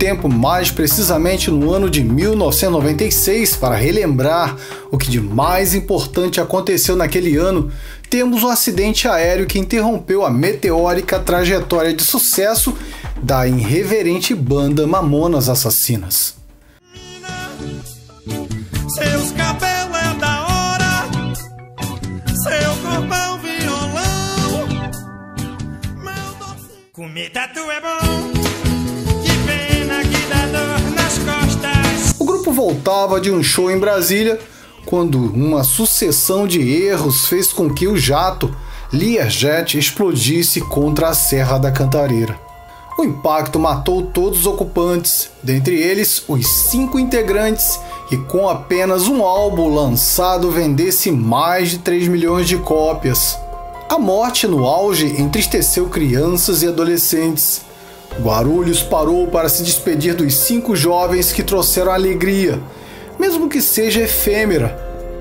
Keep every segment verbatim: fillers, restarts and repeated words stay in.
tempo, mais precisamente no ano de mil novecentos e noventa e seis, para relembrar o que de mais importante aconteceu naquele ano, temos um acidente aéreo que interrompeu a meteórica trajetória de sucesso da irreverente banda Mamonas Assassinas. Seus cabelos é da hora, seu corpão violão, meu doce. Comida tu é bom, que pena que dá dor nas costas. O grupo voltava de um show em Brasília quando uma sucessão de erros fez com que o jato Learjet explodisse contra a Serra da Cantareira. O impacto matou todos os ocupantes, dentre eles os cinco integrantes, e com apenas um álbum lançado vendesse mais de três milhões de cópias. A morte no auge entristeceu crianças e adolescentes. Guarulhos parou para se despedir dos cinco jovens que trouxeram alegria, mesmo que seja efêmera.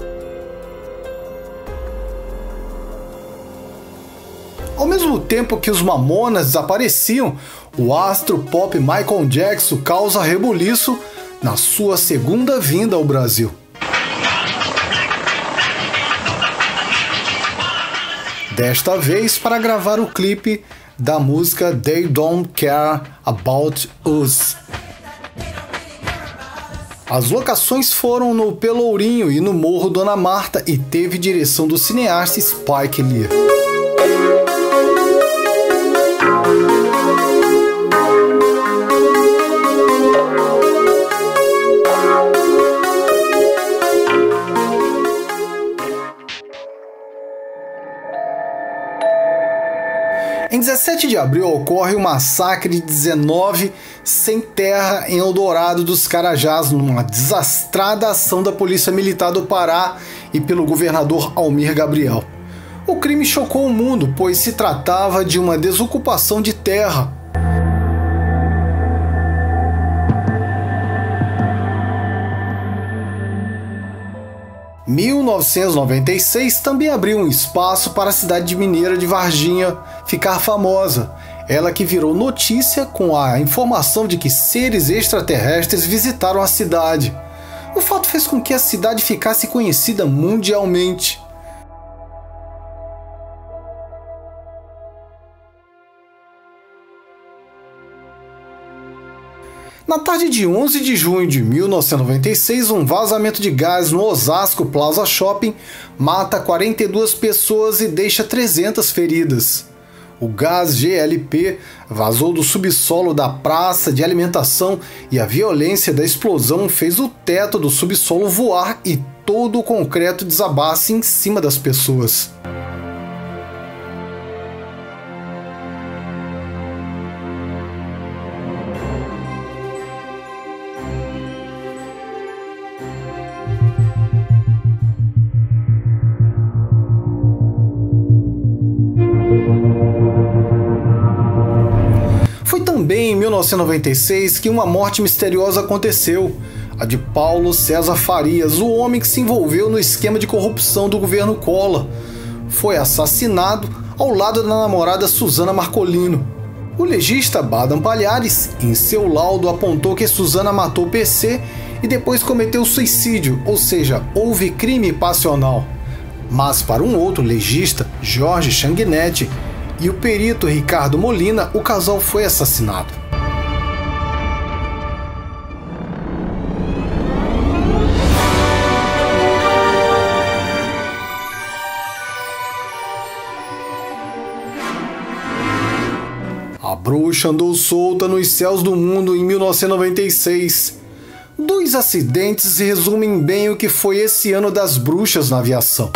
Ao mesmo tempo que os Mamonas desapareciam, o astro pop Michael Jackson causa rebuliço na sua segunda vinda ao Brasil. Desta vez para gravar o clipe da música They Don't Care About Us. As locações foram no Pelourinho e no Morro Dona Marta e teve direção do cineasta Spike Lee. Em dezessete de abril ocorre o massacre de dezenove sem terra em Eldorado dos Carajás, numa desastrada ação da Polícia Militar do Pará e pelo governador Almir Gabriel. O crime chocou o mundo, pois se tratava de uma desocupação de terra. mil novecentos e noventa e seis também abriu um espaço para a cidade mineira de Varginha ficar famosa, ela que virou notícia com a informação de que seres extraterrestres visitaram a cidade. O fato fez com que a cidade ficasse conhecida mundialmente. Na tarde de onze de junho de mil novecentos e noventa e seis, um vazamento de gás no Osasco Plaza Shopping mata quarenta e duas pessoas e deixa trezentas feridas. O gás G L P vazou do subsolo da praça de alimentação e a violência da explosão fez o teto do subsolo voar e todo o concreto desabar-se em cima das pessoas. Também em mil novecentos e noventa e seis que uma morte misteriosa aconteceu, a de Paulo César Farias, o homem que se envolveu no esquema de corrupção do governo Collor. Foi assassinado ao lado da namorada Suzana Marcolino. O legista Badam Palhares, em seu laudo, apontou que Suzana matou o P C e depois cometeu suicídio, ou seja, houve crime passional. Mas para um outro legista, Jorge Changuinetti, e o perito Ricardo Molina, o casal foi assassinado. A bruxa andou solta nos céus do mundo em mil novecentos e noventa e seis. Dois acidentes resumem bem o que foi esse ano das bruxas na aviação.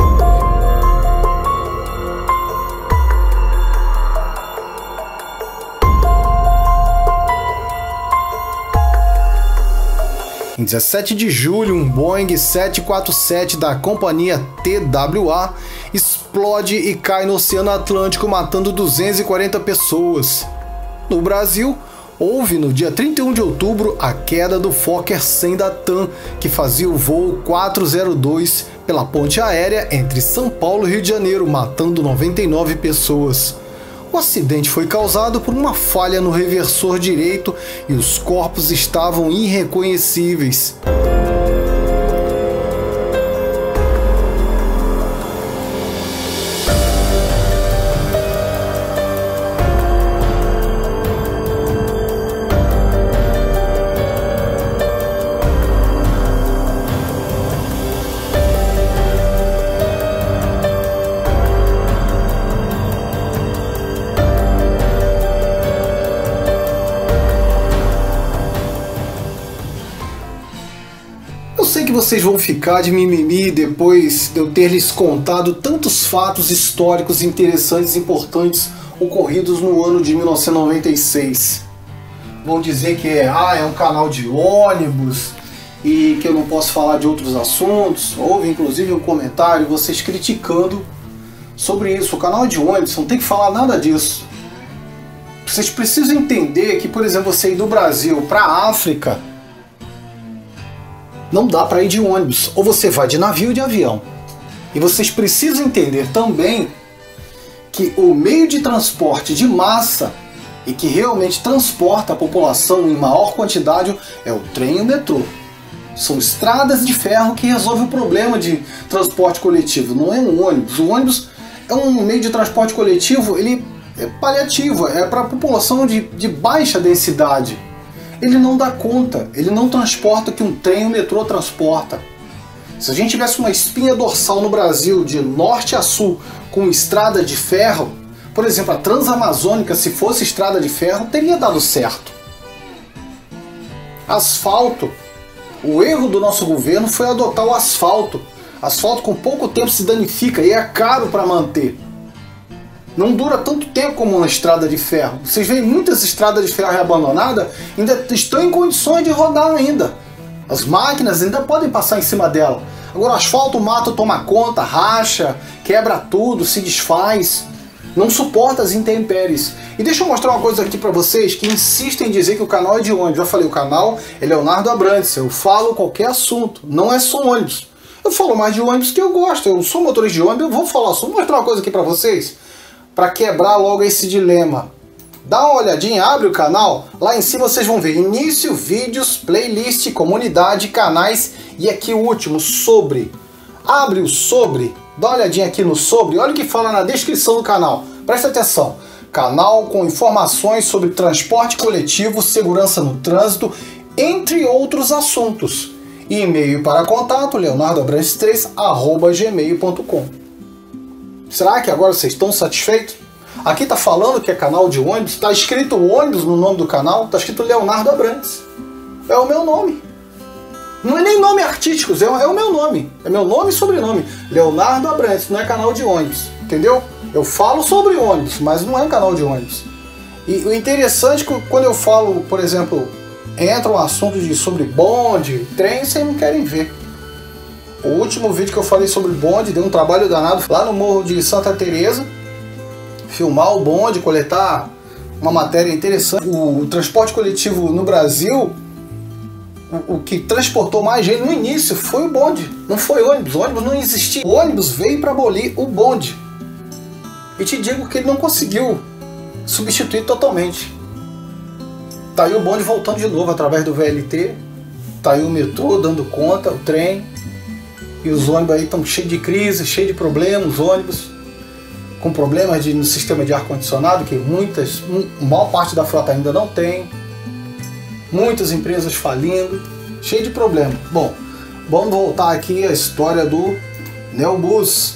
Em dezessete de julho, um Boeing sete quatro sete da companhia T W A explode e cai no Oceano Atlântico, matando duzentas e quarenta pessoas. No Brasil, houve no dia trinta e um de outubro a queda do Fokker cem da TAM, que fazia o voo quatrocentos e dois pela ponte aérea entre São Paulo e Rio de Janeiro, matando noventa e nove pessoas. O acidente foi causado por uma falha no reversor direito e os corpos estavam irreconhecíveis. Eu sei que vocês vão ficar de mimimi depois de eu ter lhes contado tantos fatos históricos interessantes e importantes ocorridos no ano de mil novecentos e noventa e seis. Vão dizer que é, ah, é um canal de ônibus e que eu não posso falar de outros assuntos. Houve inclusive um comentário, vocês criticando sobre isso. O canal de ônibus não tem que falar nada disso. Vocês precisam entender que, por exemplo, você ir do Brasil para a África, não dá para ir de ônibus, ou você vai de navio ou de avião. E vocês precisam entender também que o meio de transporte de massa e que realmente transporta a população em maior quantidade é o trem e o metrô. São estradas de ferro que resolvem o problema de transporte coletivo, não é um ônibus. O ônibus é um meio de transporte coletivo, ele é paliativo, é para a população de, de baixa densidade. Ele não dá conta, ele não transporta o que um trem e um metrô transporta. Se a gente tivesse uma espinha dorsal no Brasil de norte a sul com estrada de ferro, por exemplo, a Transamazônica, se fosse estrada de ferro, teria dado certo. Asfalto. O erro do nosso governo foi adotar o asfalto. Asfalto com pouco tempo se danifica e é caro para manter. Não dura tanto tempo como uma estrada de ferro. Vocês veem muitas estradas de ferro abandonadas, ainda estão em condições de rodar ainda. As máquinas ainda podem passar em cima dela. Agora o asfalto, o mato toma conta, racha, quebra tudo, se desfaz. Não suporta as intempéries. E deixa eu mostrar uma coisa aqui para vocês que insistem em dizer que o canal é de ônibus. Já falei, o canal é Leonardo Abrantes. Eu falo qualquer assunto, não é só ônibus. Eu falo mais de ônibus que eu gosto. Eu sou motorista de ônibus, eu vou falar só. Vou mostrar uma coisa aqui para vocês, para quebrar logo esse dilema. Dá uma olhadinha, abre o canal, lá em cima vocês vão ver início, vídeos, playlist, comunidade, canais e aqui o último, sobre. Abre o sobre, dá uma olhadinha aqui no sobre, olha o que fala na descrição do canal. Presta atenção, canal com informações sobre transporte coletivo, segurança no trânsito, entre outros assuntos. E-mail para contato, leonardo abrantes três arroba gmail ponto com. Será que agora vocês estão satisfeitos? Aqui tá falando que é canal de ônibus, tá escrito ônibus no nome do canal, tá escrito Leonardo Abrantes. É o meu nome. Não é nem nome artístico, é, é o meu nome. É meu nome e sobrenome. Leonardo Abrantes, não é canal de ônibus, entendeu? Eu falo sobre ônibus, mas não é um canal de ônibus. E o interessante é que quando eu falo, por exemplo, entra um assunto de, sobre bonde, trem, vocês não querem ver. O último vídeo que eu falei sobre bonde deu um trabalho danado lá no Morro de Santa Teresa. Filmar o bonde, coletar uma matéria interessante. O, o transporte coletivo no Brasil, o, o que transportou mais gente no início foi o bonde, não foi ônibus. O ônibus não existia. O ônibus veio para abolir o bonde. E te digo que ele não conseguiu substituir totalmente. Tá aí o bonde voltando de novo através do V L T. Tá aí o metrô dando conta, o trem. E os ônibus aí estão cheios de crise, cheios de problemas, os ônibus com problemas de, no sistema de ar-condicionado, que muitas, a maior parte da frota ainda não tem. Muitas empresas falindo, cheio de problema. Bom, vamos voltar aqui à história do Neobus.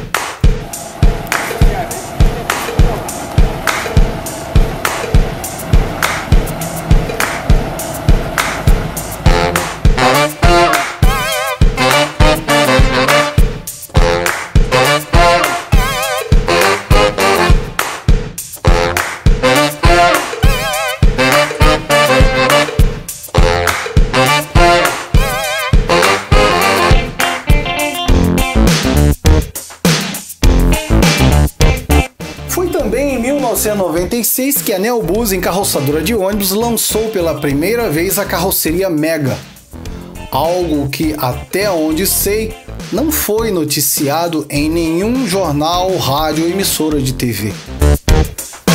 Em mil novecentos e noventa e seis, que a Neobus, encarroçadora de ônibus, lançou pela primeira vez a carroceria Mega. Algo que, até onde sei, não foi noticiado em nenhum jornal, rádio ou emissora de T V.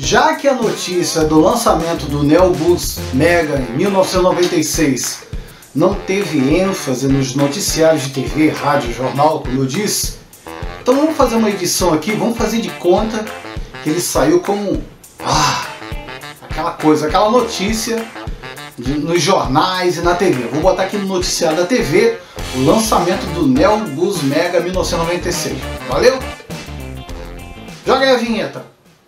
Já que a notícia do lançamento do Neobus Mega em mil novecentos e noventa e seis não teve ênfase nos noticiários de T V, rádio, jornal, como eu disse, então vamos fazer uma edição aqui, vamos fazer de conta que ele saiu como ah, aquela coisa, aquela notícia de, nos jornais e na T V. Vou botar aqui no noticiário da T V o lançamento do Neobus Mega mil novecentos e noventa e seis. Valeu? Joga aí a vinheta.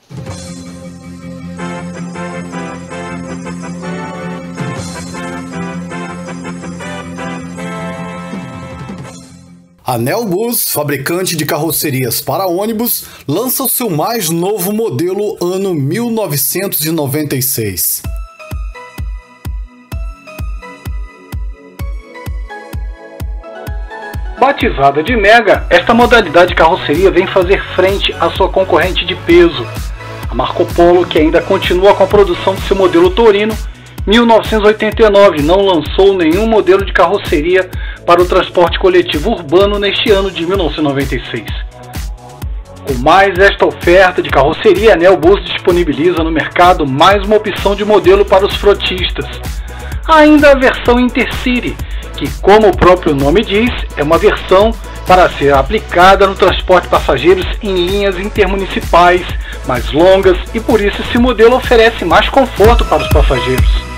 A Neobus, fabricante de carrocerias para ônibus, lança o seu mais novo modelo ano mil novecentos e noventa e seis. Batizada de Mega, esta modalidade de carroceria vem fazer frente à sua concorrente de peso, a Marco Polo, que ainda continua com a produção de seu modelo Torino. mil novecentos e oitenta e nove não lançou nenhum modelo de carroceria para o transporte coletivo urbano neste ano de mil novecentos e noventa e seis. Com mais esta oferta de carroceria, a Neobus disponibiliza no mercado mais uma opção de modelo para os frotistas. Ainda a versão Intercity, que, como o próprio nome diz, é uma versão para ser aplicada no transporte de passageiros em linhas intermunicipais mais longas, e por isso esse modelo oferece mais conforto para os passageiros.